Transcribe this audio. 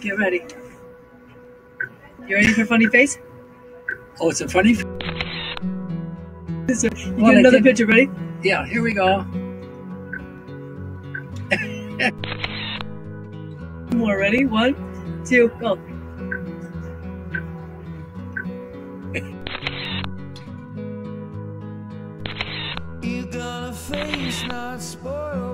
Get ready. You ready for funny face? Oh, it's a funny. You get another picture, ready? Yeah, here we go. More, ready? 1, 2, go. You got a face not spoiled.